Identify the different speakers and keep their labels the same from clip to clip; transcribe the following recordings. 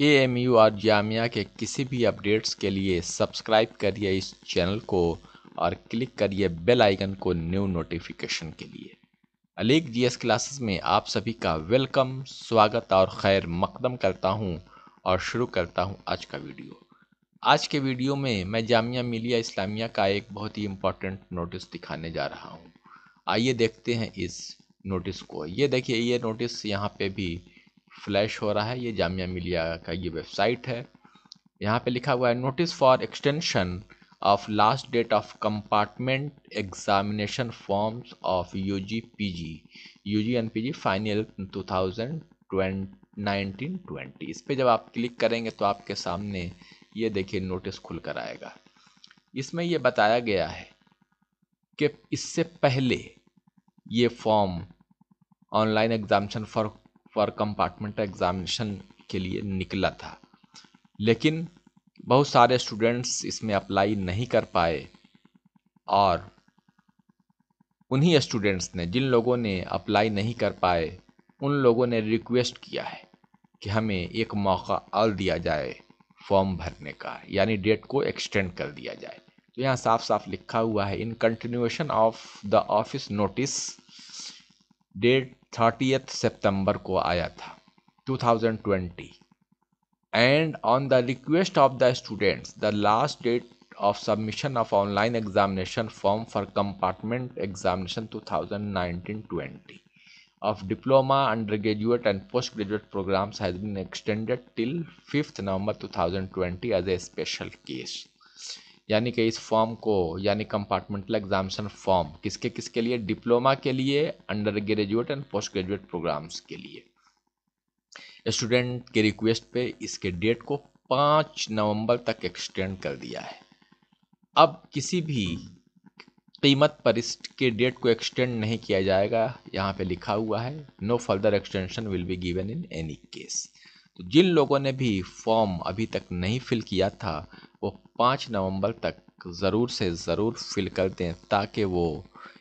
Speaker 1: AMU और जामिया के किसी भी अपडेट्स के लिए सब्सक्राइब करिए इस चैनल को और क्लिक करिए बेल आइकन को न्यू नोटिफिकेशन के लिए। अलीक जीएस क्लासेस में आप सभी का वेलकम, स्वागत और खैर मकदम करता हूं और शुरू करता हूं आज का वीडियो। आज के वीडियो में मैं जामिया मिलिया इस्लामिया का एक बहुत ही इम्पोर्टेंट नोटिस दिखाने जा रहा हूं। आइए देखते हैं इस नोटिस को। ये देखिए, ये नोटिस यहाँ पे भी फ्लैश हो रहा है। ये जामिया मिलिया का ये वेबसाइट है। यहाँ पे लिखा हुआ है notice for extension of last date of compartment examination forms of UG and PG final 2019-20। इस पे जब आप क्लिक करेंगे तो आपके सामने ये देखिए नोटिस खुल कर आएगा। इसमें ये बताया गया है कि इससे पहले ये form online examination for compartment examination के लिए निकला था, लेकिन बहुत सारे स्टूडेंट्स इसमें अप्लाई नहीं कर पाए और उन्हीं स्टूडेंट्स ने, जिन लोगों ने अप्लाई नहीं कर पाए, उन लोगों ने रिक्वेस्ट किया है कि हमें एक मौका और दिया जाए फॉर्म भरने का, यानी डेट को एक्सटेंड कर दिया जाए। तो यहाँ साफ साफ लिखा हुआ है in continuation of the office notice date 30 सितंबर को आया था 2020 and on the request of the students the last date of submission of online examination form for compartment examination 2019-20 of diploma, undergraduate and postgraduate programs has been extended till 5th November 2020 as a special case। यानी कि इस form को, यानी compartmental examination form किसके किसके लिए? Diploma के लिए, under graduate and post graduate programmes के लिए। स्टूडेंट के रिक्वेस्ट पे इसके डेट को 5 नवंबर तक एक्सटेंड कर दिया है। अब किसी भी कीमत पर इसके डेट को एक्सटेंड नहीं किया जाएगा। यहाँ पे लिखा हुआ है no further extension will be given in any case. तो जिन लोगों ने भी फॉर्म अभी तक नहीं फिल किया था वो 5 नवंबर तक ज़रूर से ज़रूर फिल कर दें ताकि वो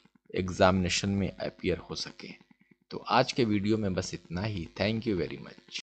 Speaker 1: एग्ज़ामिनेशन में अपीयर हो सके। तो आज के वीडियो में बस इतना ही। Thank you very much.